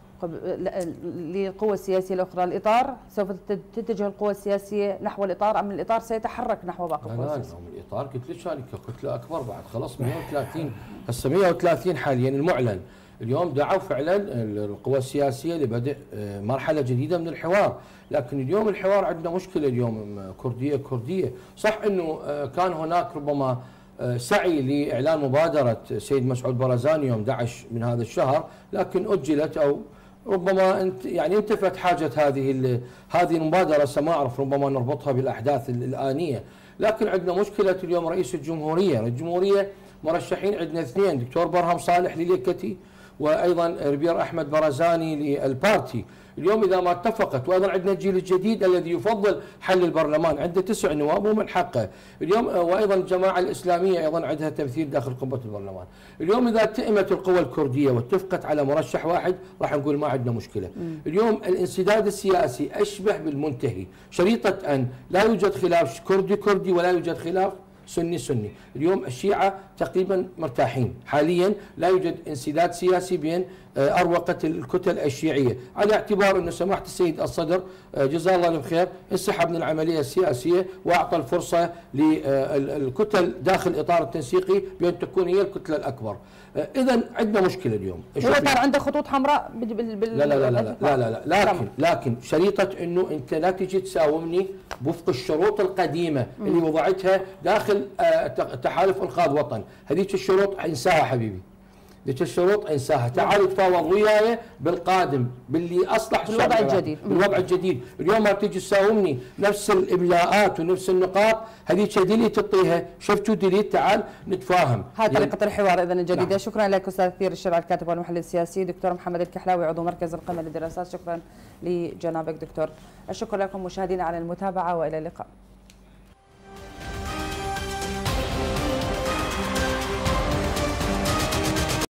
للقوى السياسيه الاخرى؟ الاطار سوف تتجه القوى السياسيه نحو الاطار ام الاطار سيتحرك نحو باقي القوى السياسيه؟ لا لا الاطار قلت لك شاركه كتله اكبر بعد خلاص مئة وثلاثين، هسه مئة وثلاثين حاليا المعلن. اليوم دعوا فعلا القوى السياسيه لبدء مرحله جديده من الحوار، لكن اليوم الحوار عندنا مشكله اليوم كرديه كرديه، صح انه كان هناك ربما سعي لاعلان مبادره سيد مسعود برزاني يوم أحد عشر من هذا الشهر، لكن اجلت او ربما انت يعني انتفت حاجه هذه هذه المبادره، ما اعرف ربما نربطها بالاحداث الانيه. لكن عندنا مشكله اليوم رئيس الجمهوريه، الجمهوريه مرشحين عندنا اثنين، دكتور برهم صالح لليكتي وايضا ربير احمد برزاني للبارتي. اليوم اذا ما اتفقت، وايضا عندنا الجيل الجديد الذي يفضل حل البرلمان، عنده تسع نواب ومن حقه اليوم، وايضا الجماعه الاسلاميه ايضا عندها تمثيل داخل قبه البرلمان. اليوم اذا اتئمت القوى الكرديه واتفقت على مرشح واحد راح نقول ما عندنا مشكله. اليوم الانسداد السياسي اشبه بالمنتهي، شريطه ان لا يوجد خلاف كردي كردي ولا يوجد خلاف سني سني. اليوم الشيعة تقريبا مرتاحين حاليا، لا يوجد انسداد سياسي بين أروقة الكتل الشيعية، على اعتبار أن سماحة السيد الصدر جزاه الله الخير انسحب من العملية السياسية وأعطى الفرصة للكتل داخل الإطار التنسيقي بأن تكون هي الكتلة الأكبر. إذا عندنا مشكلة اليوم. هو صار عنده خطوط حمراء بال لا لا لا لا لا لا, لا لكن لكن شريطة أنه أنت لا تجي تساومني وفق الشروط القديمة اللي وضعتها داخل تحالف إنقاذ وطن، هذيك الشروط انساها حبيبي. ذيك الشروط انساها، تعالوا تفاوض وياي بالقادم باللي اصلح بالوضع الجديد. بالوضع الجديد. اليوم ما تيجي تساومني نفس الاملاءات ونفس النقاط، هذيك ديليت تعطيها، شفتوا ديليت، تعال نتفاهم. هاي طريقه الحوار اذا الجديده. نعم. شكرا لك استاذ كثير الشرع الكاتب والمحلل السياسي دكتور محمد الكحلاوي عضو مركز القمه للدراسات. شكرا لجنابك دكتور. الشكر لكم مشاهدينا على المتابعه والى اللقاء.